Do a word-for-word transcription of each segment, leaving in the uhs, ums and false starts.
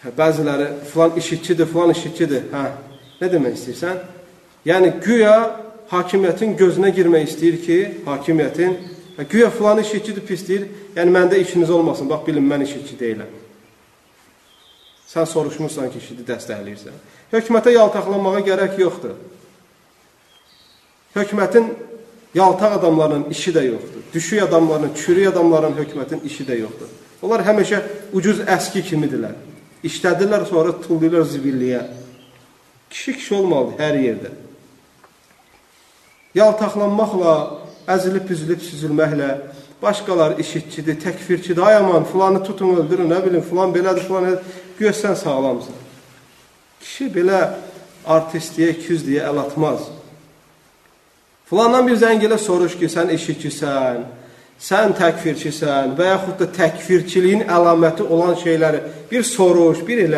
Bəziləri filan işitçidir, filan işitçidir. Hə, nə demək istəyirsən? Yəni, güya hakimiyyətin gözünə girmək istəyir ki, hakimiyyətin, güya filan işitçidir, pis deyir, yəni məndə işiniz olmasın, bax, bilin, mən işitçi deyiləm. Sən soruşmursan ki, işiti dəstəkləyirsən. Hökumətə yaltaqlanmağa gərək yoxdur. Hökumətin yaltaq adamlarının işi də yoxdur. Düşük adamlarının, çürük adamlarının hökumətin işi də yoxdur. Onlar həmişə ucuz əski kimidirlər. İşlədirlər, sonra tullayırlar zibilliyə. Kişi-kişi olmalıdır hər yerdə. Yaltaqlanmaqla, əzilib, büzülüb, süzülməklə, başqalar işitçidir, təkfirçidir, ay aman, filanı tutun, öldürün, nə bilin, filan belədir, filan elədir, görsən sağlamsın. Kişi belə artistliyə, ikiyüzlüyə əl atmaz. Filandan bir zəngilə soruş ki, sən işitçisən, sən təkfirçisən və yaxud da təkfirçiliyin əlaməti olan şeyləri bir soruş, bir elə.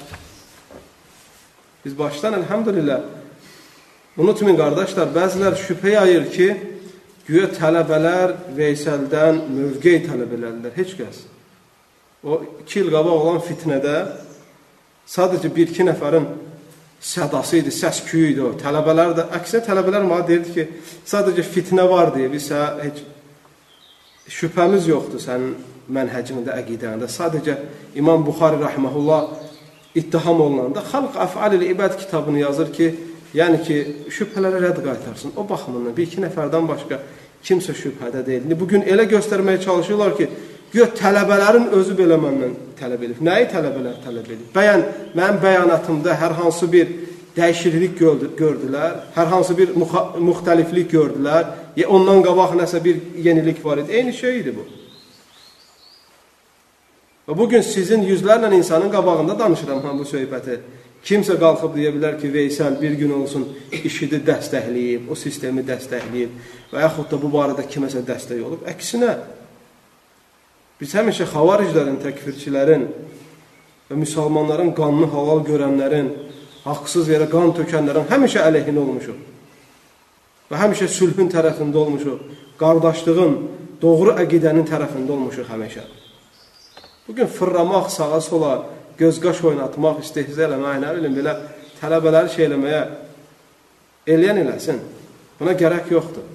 Biz başdan, əlhəmdülillah, unutmayın, qardaşlar, bəzilər şübhə yayır ki, güya tələbələr Veysəldən mövqey tələb elərlər, heç kəs. O iki il qabaq olan fitnədə sadəcə bir-iki nəfərin sədası idi, səs-küyü idi o. Tələbələr də, əksinə tələbələr mənə deyirdi ki, sadəcə fitnə var deyə, biz heç şübhəmiz yoxdur sənin mənhəcində, əqidəndə. Sadəcə İmam Buxari rəhməhullah ittiham olunanda Xalq Əf'al-i İbəd kitabını yazır ki, yəni ki, şübhələrə rədd qaytarsın. O baxımından bir-iki nəfərdən başqa kimsə şübhədə deyil. Bugün elə göstərməyə çalışırlar ki, güya tələbələrin özü belə məndən tələb edib. Nəyi tələbələr tələb edib? Bəyən, mənim bəyanatımda hər hansı bir dəyişiklik gördülər, hər hansı bir müxtəliflik gördülər, ya ondan qabaq nəsə bir yenilik var idi. Eyni şey idi bu. Və bugün sizin yüzlərlə insanın qabağında danışıram həm bu söhbəti. Kimsə qalxıb deyə bilər ki, Veysel bir gün olsun işidi dəstəkləyib, o sistemi dəstəkləyib və yaxud da bu barədə kiməsə dəstək olub. Əksinə, biz həmişə xavariclərin, təkfirçilərin və müsəlmanların qanını halal görənlərin, haqsız yerə qan tökənlərin həmişə əleyhinə olmuşuq. Və həmişə sülhün tərəfində olmuşuq. Qardaşlığın, doğru əqidənin tərəfində olmuşuq həmişə. Bugün fırlamaq, sağa sola, gözqaş oynatmaq, istehzə eləmək, nə bilim, belə tələbələri şey eləməyə eləyən eləsin. Buna gərək yoxdur.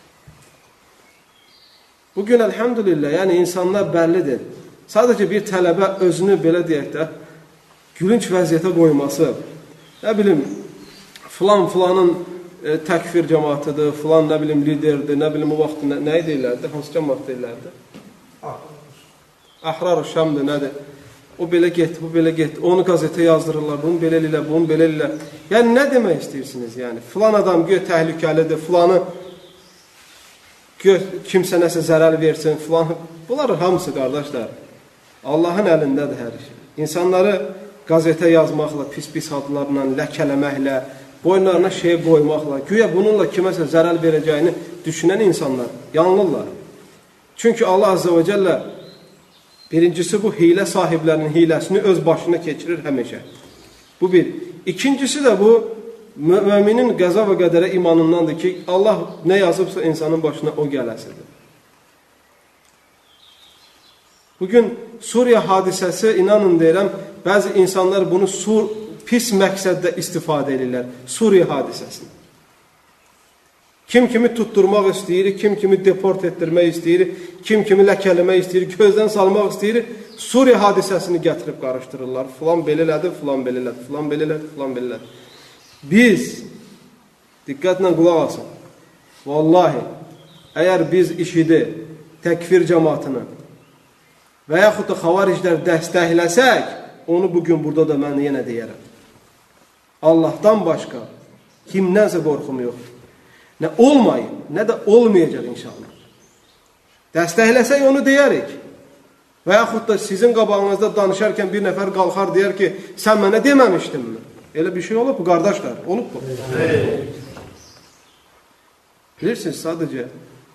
Bugün, əlhəmdülillah, yəni insanlar bəllidir. Sadəcə bir tələbə özünü, belə deyək də, gülünç vəziyyətə qoyması, nə bilim, filan filanın e, təkfir cəmatıdır, filan, nə bilim, liderdir, nə bilim, o vaxt nə, nəyi deyirlərdi, hansı cəmat deyirlərdi? Əhrar-ı Şamdır, nədir? O belə get, bu belə get, onu qazetə yazdırırlar, bunu belə eləyirlər, bunu belə eləyirlər. Yəni, nə demək istəyirsiniz? Yəni, filan adam göy təhlükəlidir, filanı göy kimsə nəsə zərər versin, filan. Bunlar hamısı, qardaşlar, Allahın əlindədir hər şey. İnsanları qazetə yazmaqla, pis-pis adlarla, ləkələməklə, boynlarına şey qoymaqla, güya bununla kiməsə zərər verəcəyini düşünən insanlar yanılırlar. Çünki Allah Azze və Cəllə birincisi, bu hilə sahiblərinin hiləsini öz başına keçirir həmişə. Bu bir. İkincisi də bu, müminin qəza və qədərə imanındandır ki, Allah nə yazıbsa insanın başına o gələsidir. Bugün Suriya hadisəsi, inanın deyirəm, bəzi insanlar bunu sur, pis məqsəddə istifadə edirlər. Suriya hadisəsini. Kim kimi tutturmaq istəyir, kim kimi deport etdirmək istəyir, kim kimi ləkələmək istəyir, gözdən salmaq istəyir, Suriya hadisəsini gətirib qarışdırırlar. Filan belələdir, filan belələdir, filan belələdir, filan belələdir. Biz, diqqətlə qulaq asın, vallahi, əgər biz işidi, təkfir cəmatını və yaxud da xavariclər dəstəkləsək, onu bugün burada da mən yenə deyərəm. Allahdan başqa kimdənsə qorxum yoxdur. Nə olmayın, nə də olmayacaq inşallah. Dəstəkləsək onu deyərik. Və yaxud da sizin qabağınızda danışarkən bir nəfər qalxar deyər ki, sən mənə deməmişdin mi? Elə bir şey olub bu, qardaşlar, olub bu. Bilirsiniz, sadəcə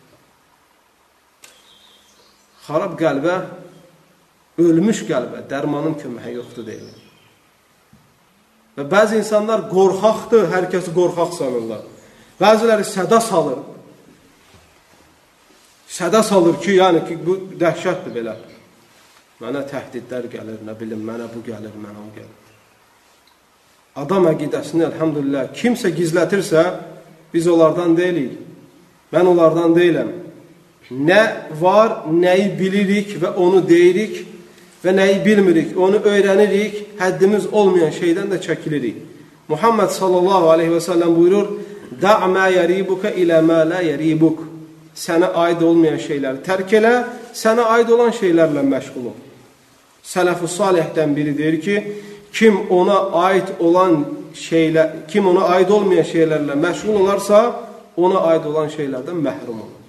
xarab qəlbə, ölmüş qəlbə dərmanın köməyi yoxdur deyilir. Və bəzi insanlar qorxaqdır, hər kəsi qorxaq sanırlar. Bəziləri səda salır. Səda salır ki, yəni ki, bu dəhşətdir belə. Mənə təhdidlər gəlir, nə bilim, mənə bu gəlir, mənə o gəlir. Adam əqidəsini, elhamdülillah, kimsə gizlətirsə, biz onlardan deyilik. Mən onlardan deyiləm. Nə var, nəyi bilirik və onu deyirik və nəyi bilmirik, onu öyrənirik, həddimiz olmayan şeydən də çəkilirik. Muhammed sallallahu aleyhi və səlləm buyurur, "Da' mə yəribuka ilə mə la yəribuk." Sənə aid olmayan şeyləri tərk elə, sənə aid olan şeylərlə məşğul ol. Sələf-i salihdən biri deyir ki, kim ona aid olan şeylər, kim ona aid olmayan şeylərlə məşğul olarsa, ona aid olan şeylərdən məhrum olur.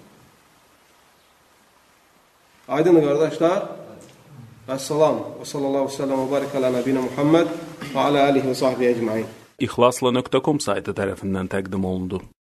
Aydın qardaşlar, əssalam və sallallahu aleyhi və səlləm və barik alə nəbinə Muhammed və alə alihi və sahbihi ecmain. İxlasla nöqtə com saytı tərəfindən təqdim olundu.